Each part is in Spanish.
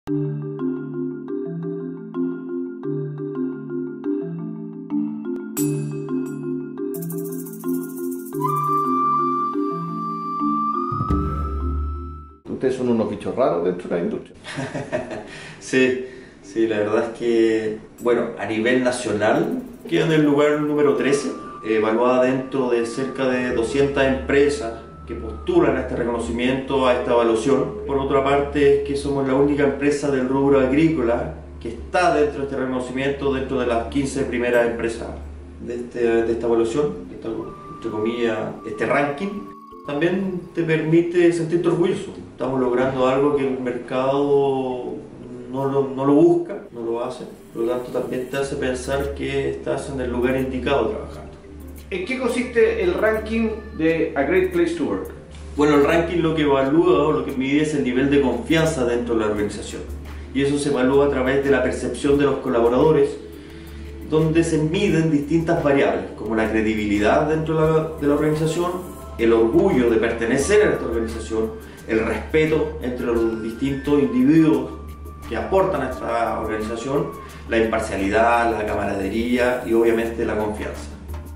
Ustedes son unos bichos raros dentro de la industria. Sí, la verdad es que, bueno, a nivel nacional queda en el lugar número 13, evaluada dentro de cerca de 200 empresas que postulan a este reconocimiento, a esta evaluación. Por otra parte, es que somos la única empresa del rubro agrícola que está dentro de este reconocimiento, dentro de las 15 primeras empresas de esta evaluación, entre comillas, este ranking. También te permite sentirte orgulloso. Estamos logrando algo que el mercado no lo busca, no lo hace. Por lo tanto, también te hace pensar que estás en el lugar indicado trabajando. ¿En qué consiste el ranking de A Great Place to Work? Bueno, el ranking lo que evalúa o lo que mide es el nivel de confianza dentro de la organización. Y eso se evalúa a través de la percepción de los colaboradores, donde se miden distintas variables, como la credibilidad dentro de la organización, el orgullo de pertenecer a esta organización, el respeto entre los distintos individuos que aportan a esta organización, la imparcialidad, la camaradería y obviamente la confianza.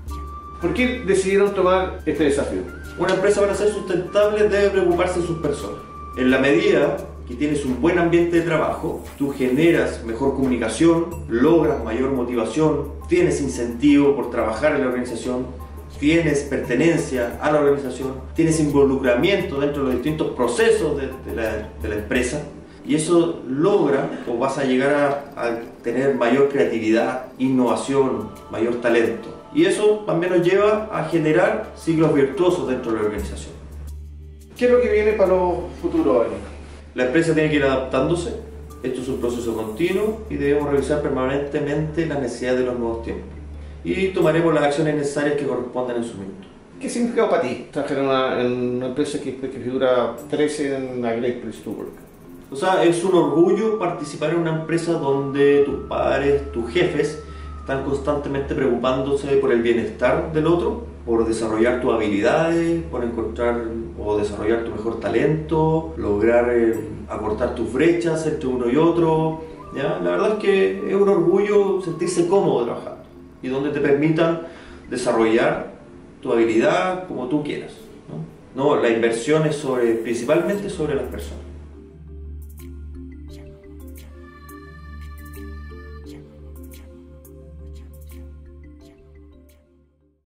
¿Por qué decidieron tomar este desafío? Una empresa, para ser sustentable, debe preocuparse de sus personas. En la medida que tienes un buen ambiente de trabajo, tú generas mejor comunicación, logras mayor motivación, tienes incentivo por trabajar en la organización, tienes pertenencia a la organización, tienes involucramiento dentro de los distintos procesos de la empresa, y eso logra, o vas a llegar a tener mayor creatividad, innovación, mayor talento. Y eso también nos lleva a generar ciclos virtuosos dentro de la organización. ¿Qué es lo que viene para los futuros años? La empresa tiene que ir adaptándose. Esto es un proceso continuo y debemos revisar permanentemente las necesidades de los nuevos tiempos. Y tomaremos las acciones necesarias que correspondan en su minuto. ¿Qué significa para ti trabajar en una empresa que figura 13 en A Great Place to Work? O sea, es un orgullo participar en una empresa donde tus padres, tus jefes, están constantemente preocupándose por el bienestar del otro, por desarrollar tus habilidades, por encontrar o desarrollar tu mejor talento, lograr acortar tus brechas entre uno y otro. ¿Ya? La verdad es que es un orgullo sentirse cómodo trabajando y donde te permitan desarrollar tu habilidad como tú quieras. No, la inversión es principalmente sobre las personas.